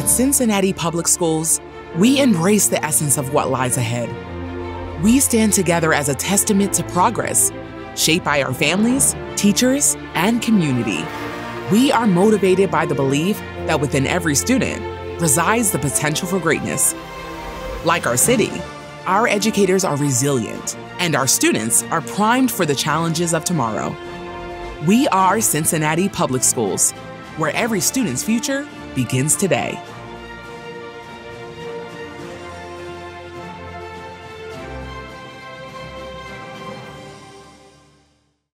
At Cincinnati Public Schools, we embrace the essence of what lies ahead. We stand together as a testament to progress, shaped by our families, teachers, and community. We are motivated by the belief that within every student resides the potential for greatness. Like our city, our educators are resilient, and our students are primed for the challenges of tomorrow. We are Cincinnati Public Schools, where every student's future begins today.